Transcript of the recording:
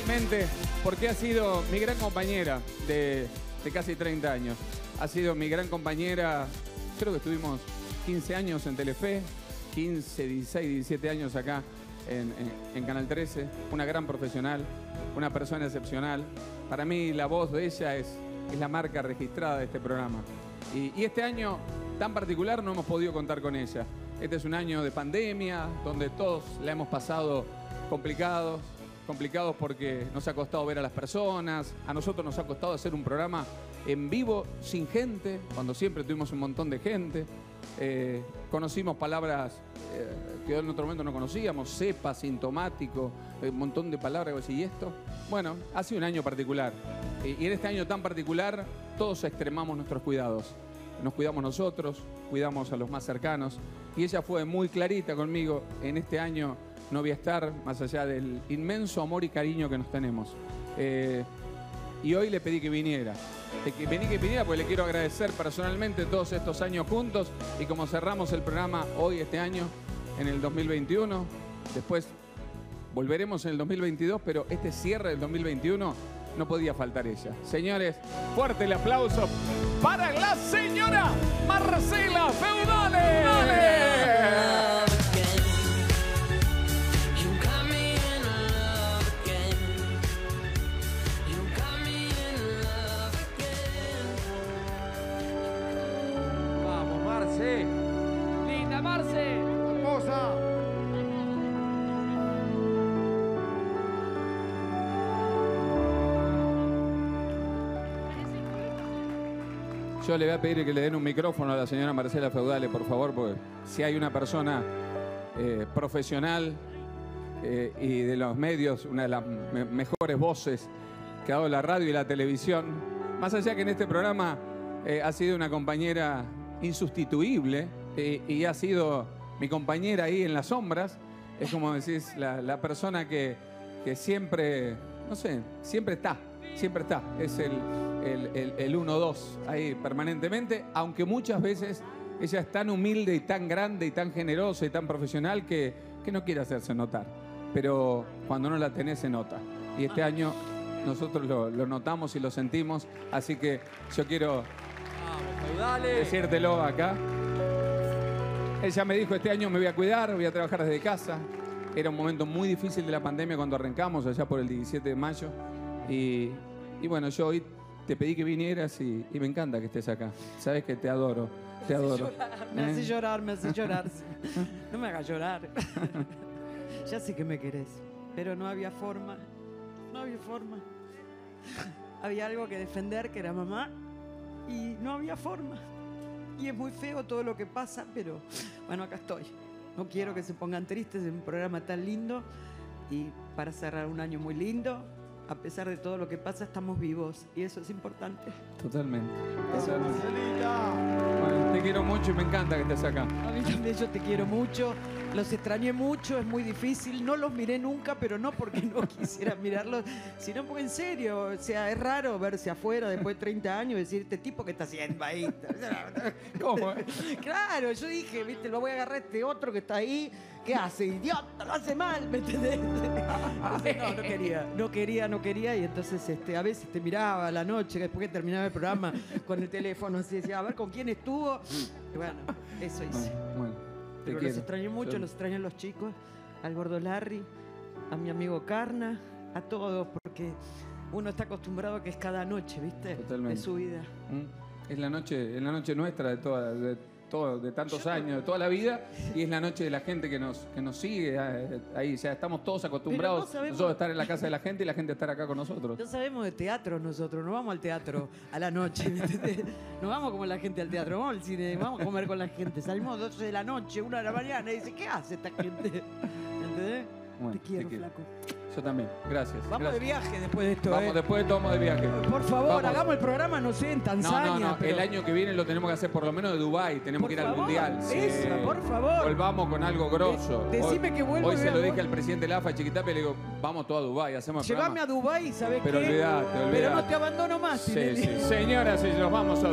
Porque ha sido mi gran compañera de casi 30 años. Ha sido mi gran compañera, creo que estuvimos 15 años en Telefe, 15, 16, 17 años acá en Canal 13. Una gran profesional, una persona excepcional. Para mí la voz de ella es la marca registrada de este programa. Y este año tan particular no hemos podido contar con ella. Este es un año de pandemia, donde todos la hemos pasado complicados porque nos ha costado ver a las personas, a nosotros nos ha costado hacer un programa en vivo sin gente, cuando siempre tuvimos un montón de gente. Conocimos palabras que en otro momento no conocíamos, cepa, sintomático, un montón de palabras. ¿Y esto? Bueno, ha sido un año particular. Y en este año tan particular, todos extremamos nuestros cuidados. Nos cuidamos nosotros, cuidamos a los más cercanos. Y ella fue muy clarita conmigo: en este año no voy a estar, más allá del inmenso amor y cariño que nos tenemos. Y hoy le pedí que viniera. Que viniera porque le quiero agradecer personalmente todos estos años juntos. Y como cerramos el programa hoy, este año, en el 2021, después volveremos en el 2022, pero este cierre del 2021 no podía faltar ella. Señores, fuerte el aplauso para la señora Marcela Feudale. ¡Linda Marce! ¡Hermosa! Yo le voy a pedir que le den un micrófono a la señora Marcela Feudale, por favor, porque si hay una persona profesional y de los medios, una de las mejores voces que ha dado la radio y la televisión, más allá que en este programa ha sido una compañera insustituible y ha sido mi compañera ahí en las sombras. Es como decís, la persona que siempre, no sé, siempre está. Es el 1-2 ahí permanentemente, aunque muchas veces ella es tan humilde y tan grande y tan generosa y tan profesional que no quiere hacerse notar. Pero cuando no la tenés se nota. Y este año nosotros lo notamos y lo sentimos, así que yo quiero decírtelo acá. Ella me dijo: este año me voy a cuidar, voy a trabajar desde casa. Era un momento muy difícil de la pandemia cuando arrancamos allá por el 17 de mayo. Y bueno, yo hoy te pedí que vinieras y me encanta que estés acá. Sabes que te adoro, te adoro. Me hace llorar. No me hagas llorar. Ya sé que me querés, pero no había forma. Había algo que defender, que era mamá, y no había forma. Y es muy feo todo lo que pasa, pero bueno, acá estoy. No quiero que se pongan tristes en un programa tan lindo. Y para cerrar un año muy lindo, a pesar de todo lo que pasa, estamos vivos. Y eso es importante. Totalmente. Marcelita. Bueno, te quiero mucho y me encanta que estés acá. A mí también, yo te quiero mucho. Los extrañé mucho, es muy difícil. No los miré nunca, pero no porque no quisiera mirarlos, sino porque en serio, o sea, es raro verse afuera después de 30 años y decir: este tipo que está haciendo ahí. ¿Cómo? Claro, yo dije, viste, lo voy a agarrar a este otro que está ahí. ¿Qué hace? Idiota, lo hace mal, ¿me entendés? Entonces, no quería. Y entonces a veces te miraba a la noche, después que terminaba el programa, con el teléfono así, decía: a ver con quién estuvo. Y bueno, eso hice. Bueno. Pero los extraño mucho, los extraño a los chicos, al gordo Larry, a mi amigo Carna, a todos, porque uno está acostumbrado a que es cada noche, ¿viste? Totalmente. De su vida. Es la noche nuestra de tantos años, de toda la vida, y es la noche de la gente que nos sigue ahí. O sea, estamos todos acostumbrados nosotros a estar en la casa de la gente y la gente a estar acá con nosotros. No sabemos de teatro nosotros, no vamos al teatro a la noche, ¿entendés? No vamos como la gente al teatro, vamos al cine, vamos a comer con la gente. Salimos 12 de la noche, 1 de la mañana, y dice: ¿qué hace esta gente? ¿Entendés? Bueno, te quiero, flaco. Yo también, gracias. Vamos de viaje después de esto. Después de todo vamos de viaje. Por favor, vamos. Hagamos el programa, no sé, en Tanzania. No, pero... el año que viene lo tenemos que hacer por lo menos de Dubái. Tenemos que ir al Mundial. Eso, por favor. Volvamos con algo grosso. Decime que vuelvo. Hoy se lo dije al presidente de la AFA, Chiquitape, y le digo: vamos todos a Dubái, hacemos el programa. Llévame a Dubái, ¿sabes qué? Pero olvidate. Pero no te abandono más. Sí. Señoras y nos vamos a